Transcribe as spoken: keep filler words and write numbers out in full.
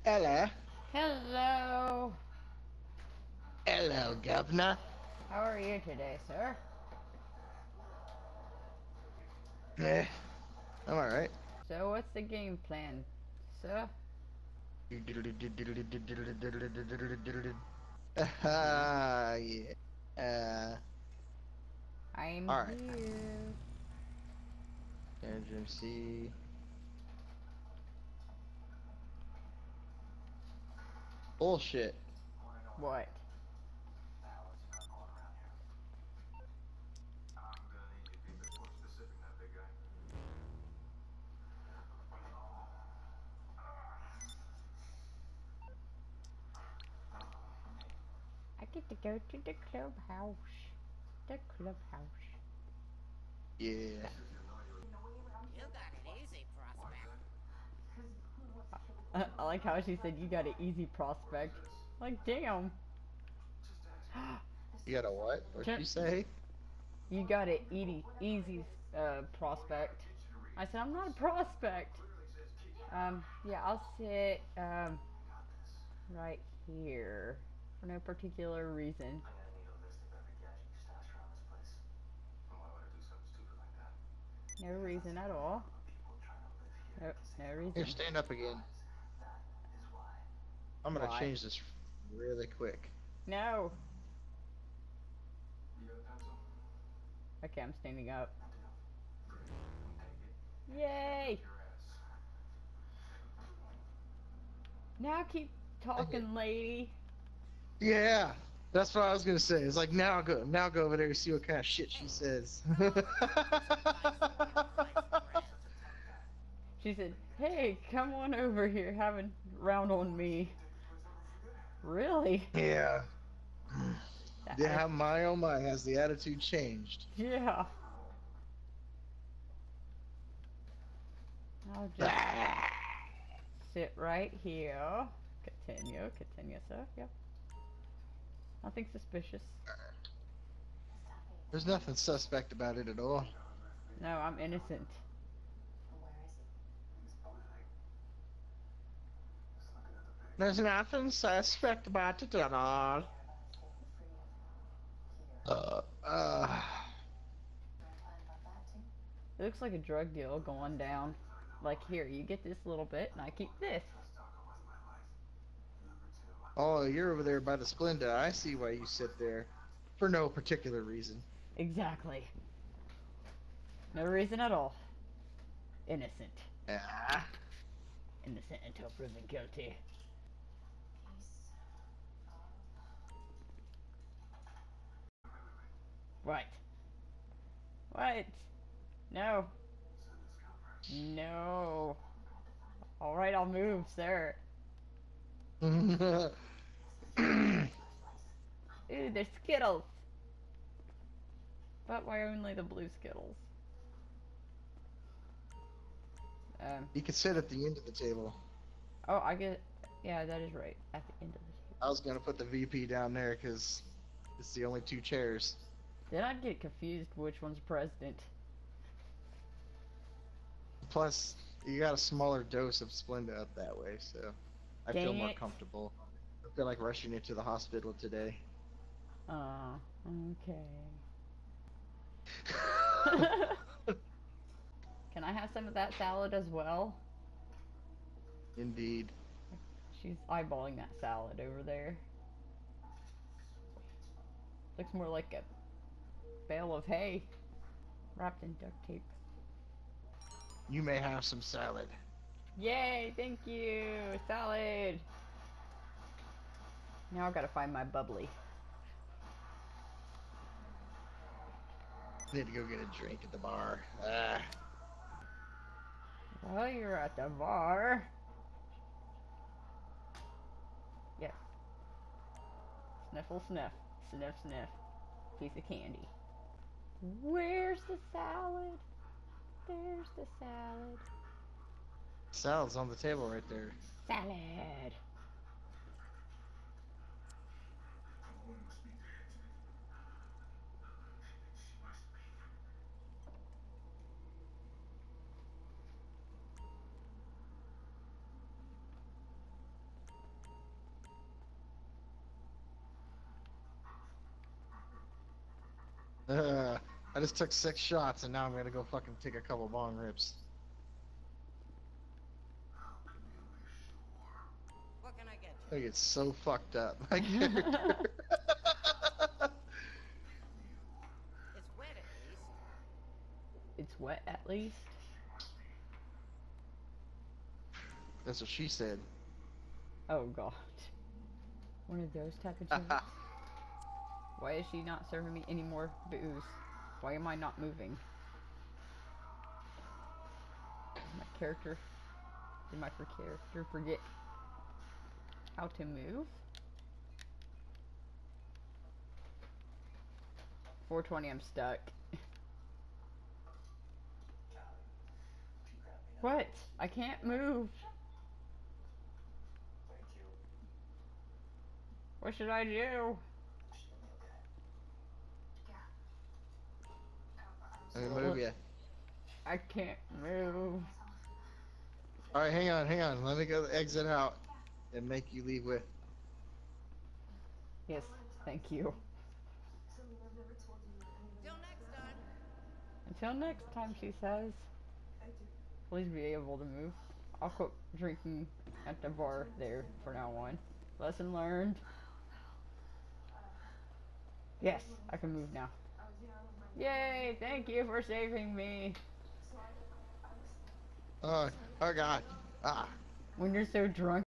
Hello. Hello. Hello, Governor. How are you today, sir? Eh, I'm alright. So, what's the game plan, sir? Ah, yeah. Uh, I'm alright. here. Tangent C. Bullshit. What? I get to go to the clubhouse. The clubhouse. Yeah. You got it easy, prospect. Uh, I like how she said you got an easy prospect. Like, damn. You got a what? What'd Turn- she say? you got an easy, easy uh, prospect. I said, I'm not a prospect. Um, yeah, I'll sit um, right here for no particular reason. No reason at all. No, no Here, reason. stand up again. I'm gonna Why? change this really quick. No. Okay, I'm standing up. Yay! Now keep Take it. talking, lady. Yeah. That's what I was gonna say. It's like now go now go over there and see what kind of shit she says. She said, hey, come on over here, have a round on me. Really? Yeah. That, Yeah, my oh my, has the attitude changed? yeah. I'll just Ah. sit right here. Continue, continue, sir. Yep. Nothing suspicious. There's nothing suspect about it at all. No, I'm innocent. There's nothing suspect about it at all. Uh, uh, It looks like a drug deal going down. Like, here, you get this little bit, and I keep this. oh, you're over there by the Splenda. I see why you sit there. For no particular reason. Exactly. No reason at all. Innocent. Ah. Innocent until proven guilty. Right. What? No. No. Alright, I'll move, sir. uh, Ooh, there's Skittles. But why only the blue Skittles? Um. you can sit at the end of the table. Oh, I get. Yeah, that is right. At the end of the table. I was gonna put the V P down there because it's the only two chairs. Then I'd get confused which one's president. Plus, you got a smaller dose of Splenda up that way, so I feel Dang more it. comfortable. I feel like rushing into the hospital today. Uh, okay. Can I have some of that salad as well? Indeed. She's eyeballing that salad over there. Looks more like a bale of hay wrapped in duct tape. You may have some salad. Yay, thank you! Salad! Now I gotta find my bubbly. Need to go get a drink at the bar. Ah. Well, you're at the bar. Yes. Sniffle sniff. Sniff sniff. Piece of candy. Where's the salad? There's the salad. Salad's on the table right there. Salad! Uh, I just took six shots and now I'm gonna go fucking take a couple bong rips. What can I get you? I get so fucked up. My character. It's wet at least. It's wet at least. That's what she said. Oh god. One of those type of jokes. Why is she not serving me any more booze? Why am I not moving? My character. Did my character forget how to move? four twenty, I'm stuck. What? I can't move. What should I do? Let me move ya. I can't move. Alright, hang on, hang on. Let me go exit out and make you leave with. Yes, thank you. Till next time. Until next time, she says. Please be able to move. I'll quit drinking at the bar there for now on. Lesson learned. Yes, I can move now. Yay, thank you for saving me. Oh, oh god. Ah. When you're so drunk.